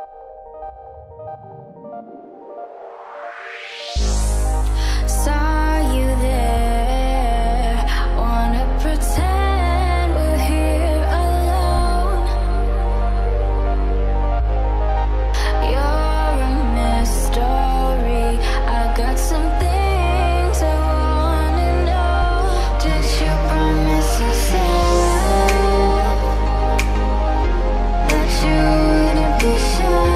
Saw you there, wanna pretend we're here alone. You're a mystery, I got some things I wanna know. Did you promise yourself that you wouldn't be shy?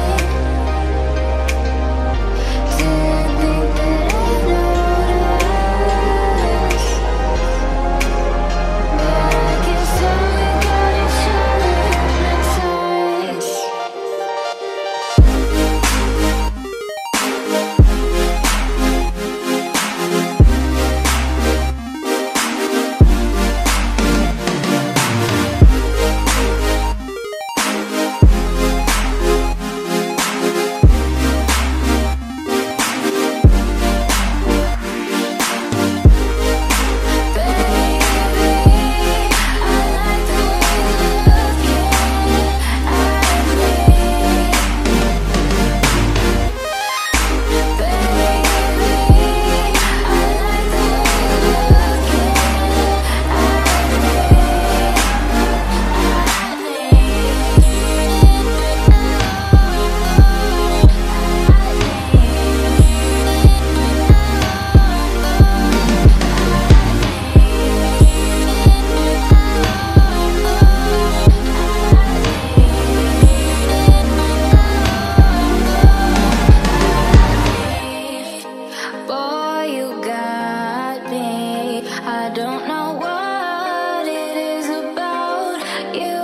I don't know what it is about you.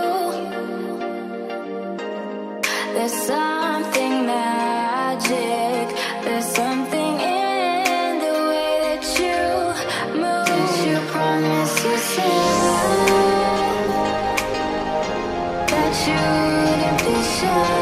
There's something magic. There's something in the way that you move. Did you promise yourself that you wouldn't be shy?